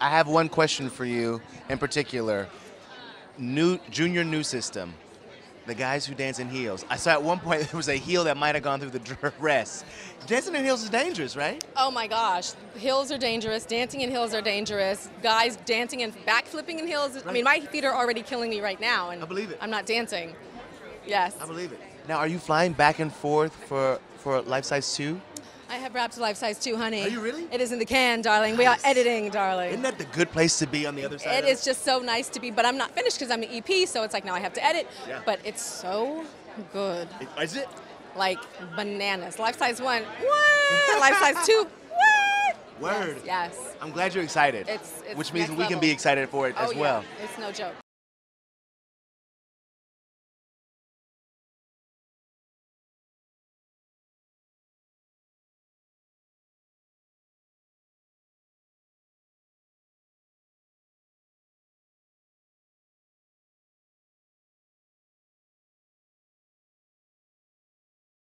I have one question for you in particular. Junior new system. The guys who dance in heels. I saw at one point there was a heel that might have gone through the dress. Dancing in heels is dangerous, right? Oh my gosh, heels are dangerous. Dancing in heels are dangerous. Guys dancing and backflipping in heels. Right. I mean, my feet are already killing me right now, and I believe it. I'm not dancing. Yes. I believe it. Now, are you flying back and forth for Life Size 2? I have wrapped Life Size 2, honey. Are you really? It is in the can, darling. We are editing, darling. Isn't that the good place to be on the other side? It is just so nice to be, but I'm not finished because I'm an EP, so it's like now I have to edit. Yeah. But it's so good. Is it? Like bananas. Life Size 1, what? Life Size 2, what? Word. Yes. I'm glad you're excited. It's which means next we can level. be excited for it as Oh, well. yeah. It's no joke.